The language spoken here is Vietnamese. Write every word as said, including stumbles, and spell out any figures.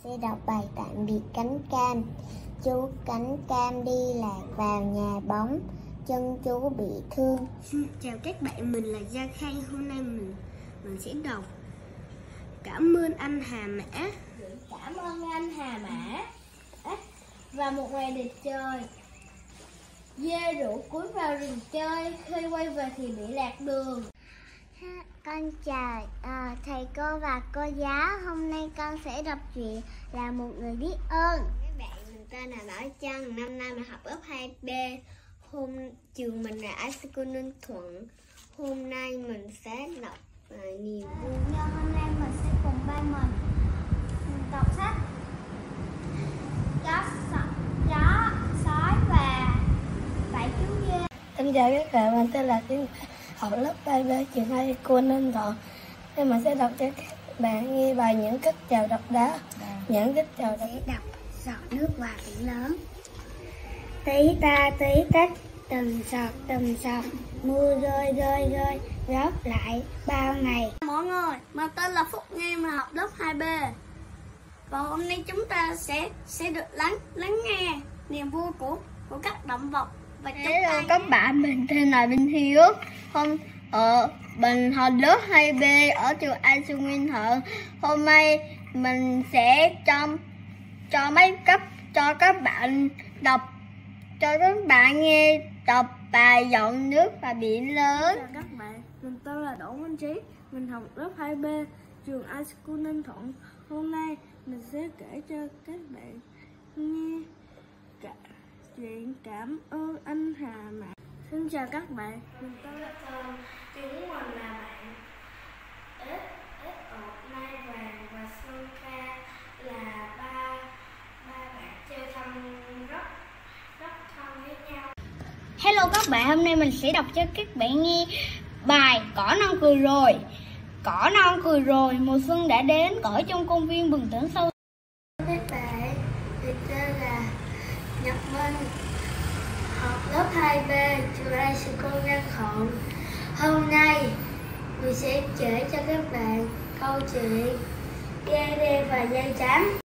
sẽ đọc bài tạm biệt cánh cam. Chú cánh cam đi lạc vào nhà bóng, chân chú bị thương. Xin chào các bạn, mình là Gia Khang. Hôm nay mình mình sẽ đọc Cảm ơn anh Hà Mã. Cảm ơn anh Hà Mã. Và một ngày đẹp trời, dê rủ cuối vào rừng chơi, khi quay về thì bị lạc đường. Con chào à, thầy cô và cô giáo. Hôm nay con sẽ đọc chuyện là một người biết ơn. Các bạn, mình tên là Bảo Trân, năm nay mình học lớp hai B. Hôm trường mình là i xê cô Ninh Thuận. Hôm nay mình sẽ đọc bài niềm vui. Nhưng hôm nay mình sẽ cùng ba mình đọc sách Chó, chó, sói và bảy chú dê. Xin chào các bạn, mình tên là Tiến, học lớp ba B trường hai cô Ninh Thuận. Nên mình sẽ đọc cho các bạn nghe bài Những cách chào độc đá. Những cách chào độc Sẽ đọc Giọt nước và biển lớn. Tí ta tí tách, từng giọt từng giọt, mưa rơi rơi rơi, góp lại bao ngày. Mọi người, mình tên là Phúc Nghi, mình học lớp hai B. Và hôm nay chúng ta sẽ sẽ được lắng lắng nghe niềm vui của của các động vật và Hello các bạn, mình tên là Vinh Hiếu. Hôm ở mình học lớp hai B ở trường i xê Nguyên Thuận. Hôm nay mình sẽ cho cho mấy cấp cho các bạn đọc cho các bạn nghe đọc bài Giọt nước và biển lớn. Chào các bạn, mình tên là Đỗ Minh Trí, mình học lớp hai B trường i xê cô Ninh Thuận. Hôm nay mình sẽ kể cho các bạn nghe cả chuyện Cảm ơn anh Hà Mã. Xin chào các bạn, mình tên là Thơm, chúng mình là bạn ếch, ếch ột, nai vàng và sơn ca, là ba ba bạn chơi thân rất rất thân với nhau. Hello các bạn, hôm nay mình sẽ đọc cho các bạn nghe bài Cỏ non cười rồi. Cỏ non cười rồi, mùa xuân đã đến, cỏ trong công viên bừng tỉnh sâu. Các bạn, mình tên là Nhật Minh, học lớp hai B trường i xê cô Ninh Thuận. Hôm nay mình sẽ kể cho các bạn câu chuyện Dê Đê và Dây Trắng.